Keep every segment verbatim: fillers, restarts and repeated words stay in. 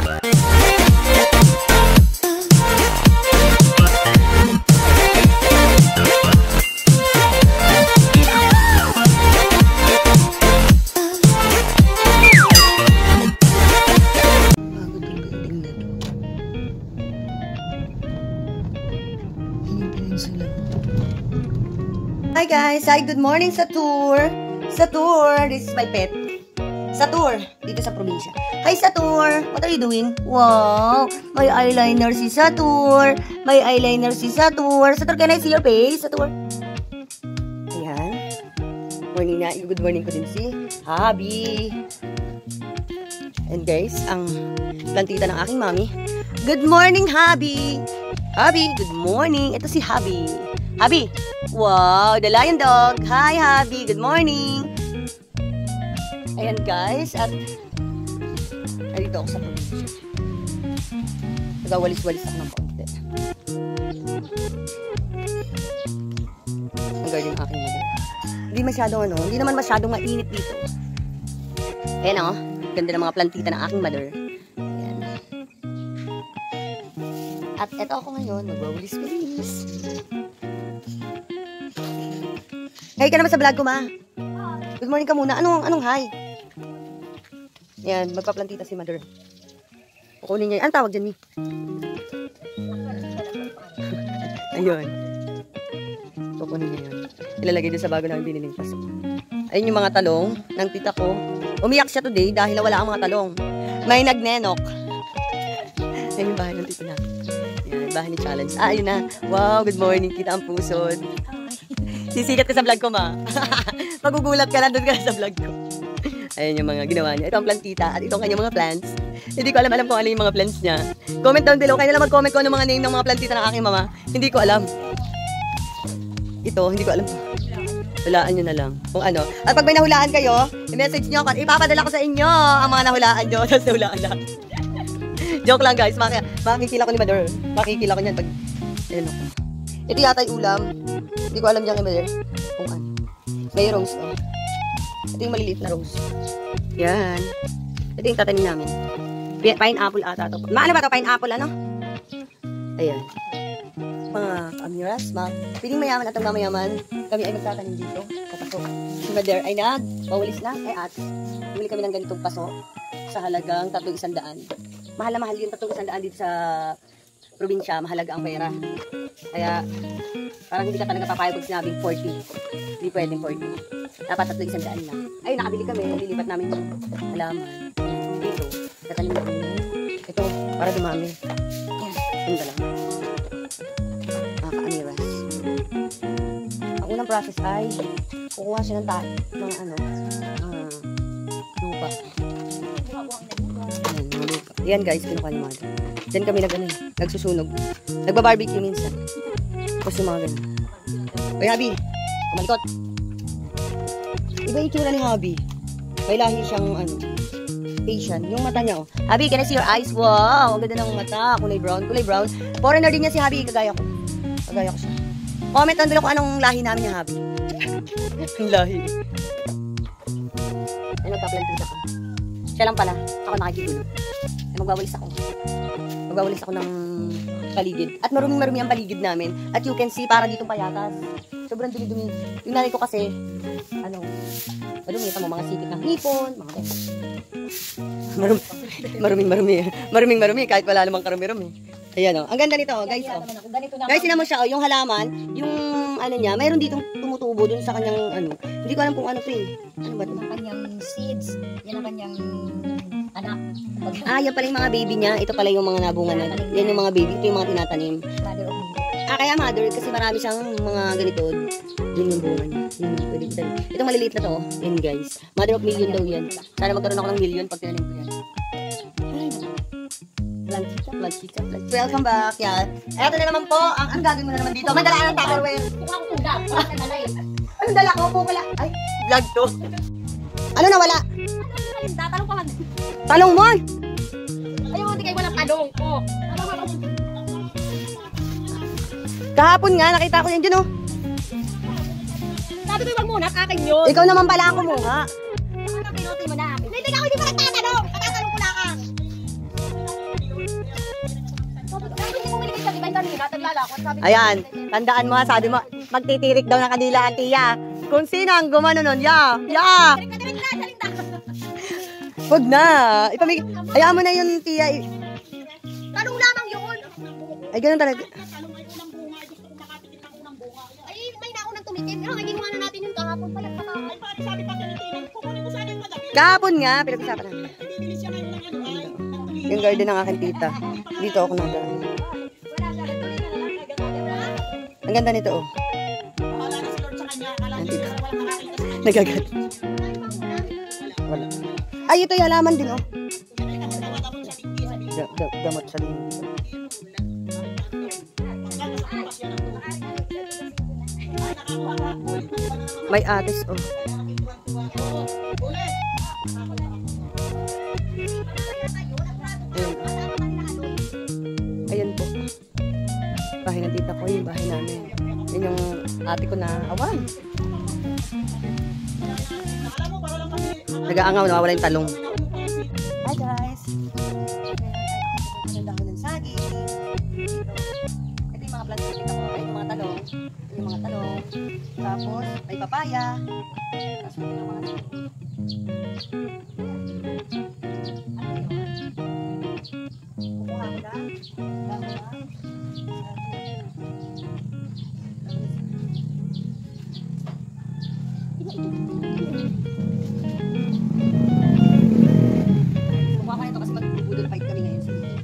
Hi guys! Hi, good morning sa tour! Sa tour! This is my pet. Sa tour! Dito sa probinsya. Hi sa tour! What are you doing? Wow! May eyeliner si Satur! May eyeliner si Satur! Satur, can I see your face? Satur! Ayan. Morning na. Good morning ko din si Habi. And guys, ang plantita ng aking mami. Good morning, Habi! Habi, good morning! Ito si Habi. Habi! Wow, the lion dog. Hi, Habi. Good morning. Ayan, guys. At narito ako sa probinsya. Nagawalis-walis ako ng konti. Ang garden aking mother. Hindi masyadong ano, hindi naman masyadong mainit dito. Ayan o. Ganda ng mga plantita ng aking mother. Ayan. At eto ako ngayon. Nagwawalis-walis. Hi ka naman sa vlog ko, ma. Good morning ka muna. Anong, anong hi? Yan, magpaplantita si mother. Kukunin niya. Anong tawag dyan, Mi? Ayun. Kukunin niya yun. Ilalagay din sa bago namin biniling paso. Ayun yung mga talong ng tita ko. Umiyak siya today dahil nawala ang mga talong. May nagnenok. Ayun yung bahay ng tita na. Yan, bahay ni Challenge. Ah, ayun na. Wow, good morning. Kita ang pusod. Sisikat ka sa vlog ko, ma. Magugulat ka lang doon ka sa vlog ko. Ayan yung mga ginawa niya. Ito ang plantita at itong kanyang mga plants. Hindi ko alam alam kung ano yung mga plants niya. Comment down below. Kaya na lang mag-comment ko ano mga name ng mga plantita ng aking mama. Hindi ko alam. Ito, hindi ko alam. Hulaan nyo na lang. Kung ano. At pag may nahulaan kayo, i-message nyo ako. Ipapadala ko sa inyo ang mga nahulaan nyo. Tapos nahulaan lang. Joke lang, guys. Maki makikila ko ni mother. Makikila ko niyan pag... Ayan ako. Ito yata yung ulam. Hindi ko alam dyan kay mother. Kung ano. May rose, oh. Ito yung maliliit na rose. Yan. Ito yung tatanim namin. Pineapple ata ito. Ma, ano ba ito? Pineapple, ano? Ayan. Mga amiras, ma. Piling mayaman at ang mamayaman. Kami ay magtatanim dito. Kapasok. Si mother ay nag. Pawalis na. Ay at. Bumili kami ng ganitong paso. Sa halagang tatlong isang daan. Mahal na mahal yung tatlong isang daan dito sa probinsya. Mahalaga ang pera. Kaya, parang hindi ka talaga papayag pag sinabing forty. Hindi pwedeng forty. Dapat tatlo isang daan lang. Ay, nakabili kami. Lilipat namin yung halaman. Dito. Katalim namin. Ito, para dumami. Ito lang. Nakaka-amiras. Ang unang process ay kukuha siya ng tayo. Ng ano, uh, lupa. Ayan, mga lupa. Ayan guys, kinukuha ni mother. Diyan kami nag, ano, nagsusunog. Nagba-barbecue minsan. Tapos yung mga ganun. Uy, Habi! Kumalikot! Iba yung tsura ni Habi. May lahi siyang, ano, Asian. Yung mata niya, oh. Habi, can I see your eyes? Wow! Ang ganda ng mata. Kulay brown. Kulay brown. Foreigner din niya si Habi. Kagaya ko. Kagaya ko siya. Comment down below kung anong lahi namin ni Habi. Ang lahi. Ay, magpa-plantita ko. Siya lang pala. Ako nakikitulog. Ay, magwawalis ako. Magwawalis ako ng paligid. At maruming-marumi ang paligid namin. At you can see, para ditong payatas. Sobrang dumi-dumi. Yung nanay ko kasi, ano, marumi pa mo, mga sikit ng hipon, mga ganyan. Marumi, maruming, marumi. Maruming, marumi, kahit wala namang karumi-rumi. Ayan, oh. Ang ganda nito, oh, guys, oh. Guys, sinan mo siya, oh, yung halaman, yung, ano niya, mayroon ditong tumutubo dun sa kanyang, ano, hindi ko alam kung ano to, eh. Ano ba ito? Ang kanyang seeds, yan ang kanyang anak. Ah, yan pala yung mga baby niya. Ito pala yung mga nabunga na. Yan yung mga baby. Ito yung mga tinatanim. Mother of Ah, kaya mother, kasi marami siyang mga ganito. Yun yung bunga niya. Yun, pwede ko tanim. Itong maliliit na to, oh. Yan guys. Mother of million daw yan. Sana magkaroon ako ng million pag tinanim ko yan. Plantita, plantita, plantita. Welcome back, yan. Eto na naman po, ang, ang gagawin mo na naman dito. Madalaan ng Tupperware. Kung ako tulad, wala ka nalay. Anong dala ko? Pupula. Ay, vlog to. Ano nawala? Tatalong ka man. Talong mo! Ayaw, hindi kayo walang talong. Oh. Kahapon nga, nakita ko yan dyan, oh. Sabi ko yung muna, akin yun. Ikaw naman pala ako muna. Ano, pinuti mo na akin. Hindi ka ako, hindi pa nagtatanong. Patatanong ko na ka. Ayan, tandaan mo ha, sabi mo, magtitirik daw ng kanila ang tiya. Kung sino ang gumano nun, ya, ya. Huwag na. Ipamig, hayaan mo na yun, tiya. Tanong lamang yun. Ay, ganun talaga. Ay, may naunang tumitim. Pero hindi mo ano natin yung kahapon pala. Ay, paano sabi pa tinitinan? Kukunin mo sana yung madami. Kahapon nga, pinag-usapan namin. Yung garden ng aking tita. Dito ako nadaan. Ang ganda nito, oh. Nandito. Nagagat. Wala. Ay, ito yung halaman din, oh. Da da damot sa linggo. May atis, oh. Ayan po. Bahay ng tita ko, yung bahay namin. Yan yung ate ko na awan. Nag-aangaw, nawawala yung talong. Hi guys! Ang dahon ng saging. Ito yung mga plants dito ko. Ay, yung mga talong. Yung mga talong. Tapos, may papaya. Tapos, ito yung mga saging. Kukuha ko lang. Dahon. Kukuha ko nito kasi mag-budol fight kami ngayon sa dito.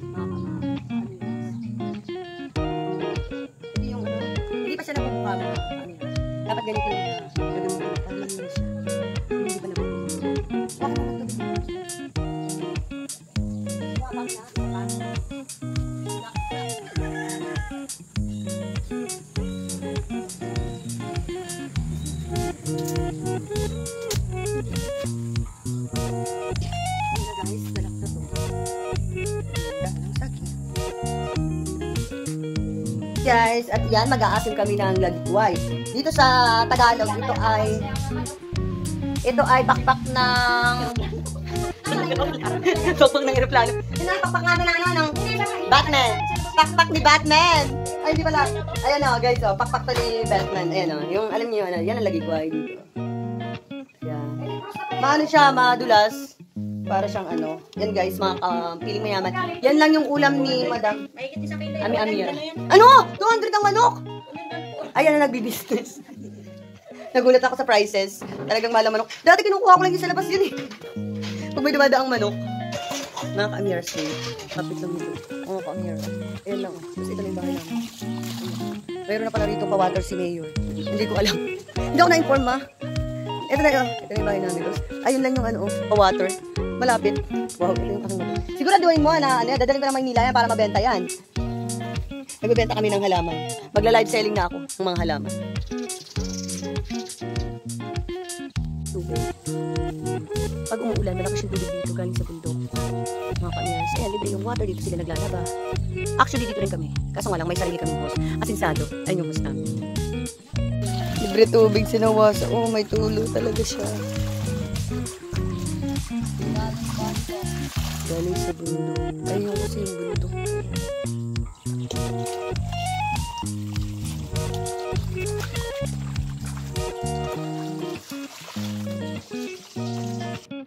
Ito yung ano, hindi pa siya nakukuha mo. Dapat ganito yung mga gagawin mo. Pag-iwan siya. Hindi pa nakukuha. Kuha ko naman ito. Kuha ko na. Guys, at yan, mag-aasim kami ng lagway. Dito sa Tagalog, ito ay ito ay pakpak ng pakpak ng aeroplano. Ito ay pakpak namin ng ano, ng Batman. Pakpak ni Batman. Ay, hindi pala. Ayan o, guys, oh, pakpak to ni Batman. Ayan o, yung, alam niyo, ano, yan ang lagway dito. Yan. Maano siya, madulas. Para siyang ano. Yan guys, mga uh, piling mayaman. Yan lang yung ulam ni Madam Ami Amira. Ano? two hundred ang manok? Ayan na nagbi-business. Nagulat ako sa prices. Talagang mahal ang manok. Dati kinukuha ko lang yung sa labas yun eh. Pag may dumadaang manok. Mga ka-Amira sale. Kapit lang nito. Mga ka-Amira. Ayan lang. Tapos ito na yung bahay namin. Mayroon na pala rito pa-water si Mayor. Hindi ko alam. Hindi ako na-inform ha. Ito na yun. Ito na yung bahay namin. Ayun lang yung ano, pa-water. Malapit. Wow, ito yung aking natin. Siguraduhin mo na, ano, dadalhin ko na Maynila yan para mabenta yan. Nagbebenta kami ng halaman. Magla-live selling na ako ng mga halaman. Tubig. Pag umuulan, malakas yung tubig dito galing sa bundok. Mga kanyas. Ayan, libre yung water. Dito sila naglalaba. Actually, dito rin kami. Kaso nga lang, may sarili kaming host. Asinsado. Ayun yung host namin. Libre tubig sinawasa. Oh, may tulo talaga siya. Galing sa bundok. Ayun kasi yung bundok.